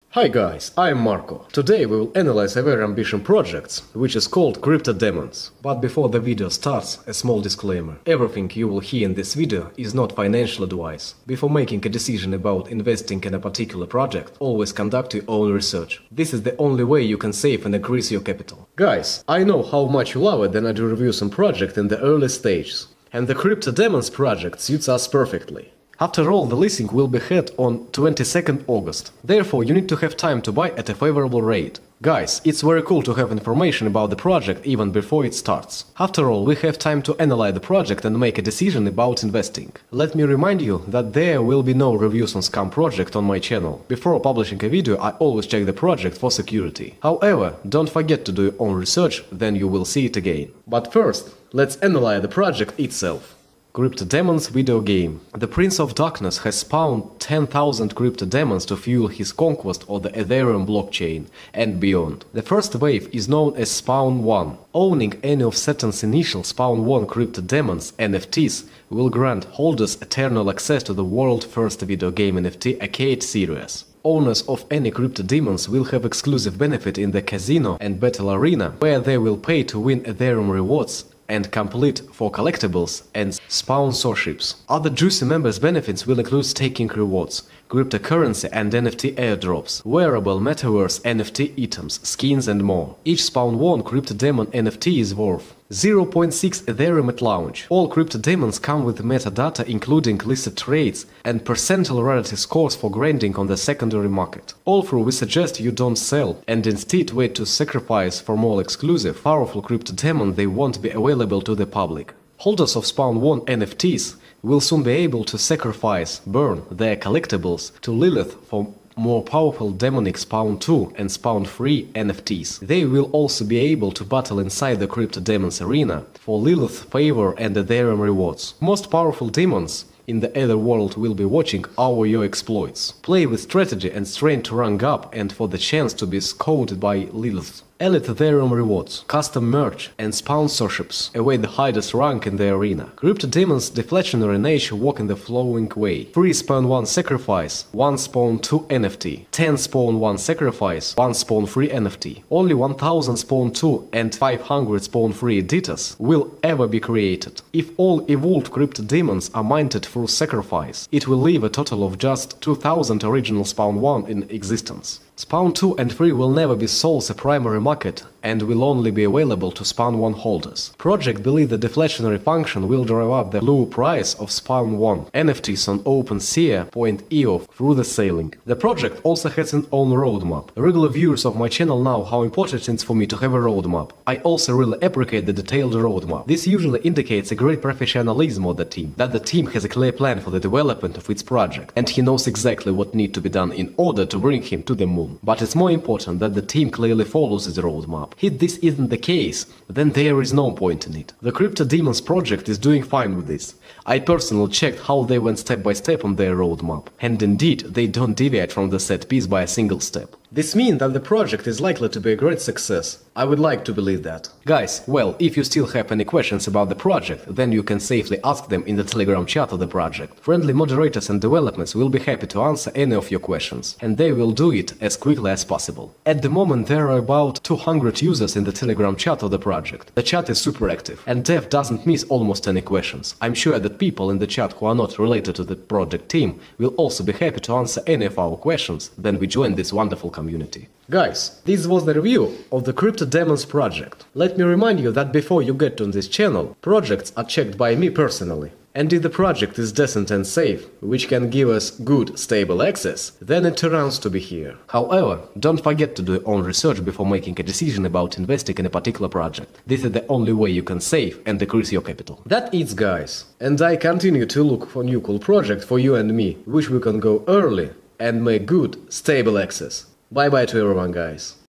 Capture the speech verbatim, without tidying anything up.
Hi guys, I am Marco. Today we will analyze a very ambitious project, which is called Cryptodemons. But before the video starts, a small disclaimer. Everything you will hear in this video is not financial advice. Before making a decision about investing in a particular project, always conduct your own research. This is the only way you can save and increase your capital. Guys, I know how much you love it when I do reviews on project in the early stages. And the Cryptodemons project suits us perfectly. After all, the listing will be held on twenty-second August. Therefore, you need to have time to buy at a favorable rate. Guys, it's very cool to have information about the project even before it starts. After all, we have time to analyze the project and make a decision about investing. Let me remind you that there will be no reviews on Scam project on my channel. Before publishing a video, I always check the project for security. However, don't forget to do your own research, then you will see it again. But first, let's analyze the project itself. Cryptodemons video game. The Prince of Darkness has spawned ten thousand cryptodemons to fuel his conquest of the Ethereum blockchain and beyond. The first wave is known as Spawn one. Owning any of Saturn's initial Spawn one cryptodemons N F Ts will grant holders eternal access to the world's first video game N F T Arcade series. Owners of any cryptodemons will have exclusive benefit in the casino and battle arena, where they will pay to win Ethereum rewards and complete for collectibles and sponsorships. Other juicy members' benefits will include staking rewards, cryptocurrency and N F T airdrops, wearable metaverse N F T items, skins and more. Each Spawn one cryptodemon N F T is worth zero point six Ethereum at launch. All cryptodemons come with metadata including listed trades and percentile rarity scores for granting on the secondary market. Although we suggest you don't sell and instead wait to sacrifice for more exclusive, powerful cryptodemon they won't be available to the public. Holders of Spawn one N F Ts will soon be able to sacrifice, burn their collectibles to Lilith for more powerful demonic Spawn two and Spawn three N F Ts. They will also be able to battle inside the Cryptodemons arena for Lilith favor and Ethereum rewards. Most powerful demons in the other world will be watching over your exploits. Play with strategy and strength to rank up and for the chance to be scouted by Lilith. Elite Ethereum rewards, custom merch and sponsorships await the highest rank in the arena. Cryptodemons' deflationary nature work in the following way. three Spawn one sacrifice, one Spawn two N F T, ten Spawn one sacrifice, one Spawn three N F T. Only one thousand Spawn two and five hundred Spawn three editas will ever be created. If all evolved cryptodemons are minted through sacrifice, it will leave a total of just two thousand original Spawn one in existence. Spawn two and three will never be sold as a primary market and will only be available to Spawn one holders. Project believes the deflationary function will drive up the low price of Spawn one N F Ts on OpenSea point E O through the selling. The project also has its own roadmap. Regular viewers of my channel know how important it is for me to have a roadmap. I also really appreciate the detailed roadmap. This usually indicates a great professionalism of the team, that the team has a clear plan for the development of its project, and he knows exactly what needs to be done in order to bring him to the moon. But it's more important that the team clearly follows its roadmap. If this isn't the case, then there is no point in it. The Cryptodemons project is doing fine with this. I personally checked how they went step by step on their roadmap, and indeed they don't deviate from the set piece by a single step. This means that the project is likely to be a great success. I would like to believe that. Guys, well, if you still have any questions about the project, then you can safely ask them in the Telegram chat of the project. Friendly moderators and developers will be happy to answer any of your questions, and they will do it as quickly as possible. At the moment there are about two hundred users in the Telegram chat of the project. The chat is super active, and Dev doesn't miss almost any questions. I'm sure that people in the chat who are not related to the project team will also be happy to answer any of our questions when we join this wonderful community. Guys, this was the review of the Cryptodemons project. Let me remind you that before you get on this channel, projects are checked by me personally. And if the project is decent and safe, which can give us good, stable access, then it turns to be here. However, don't forget to do your own research before making a decision about investing in a particular project. This is the only way you can save and decrease your capital. That is, guys. And I continue to look for new cool project for you and me, which we can go early and make good, stable access. Bye bye to everyone, guys.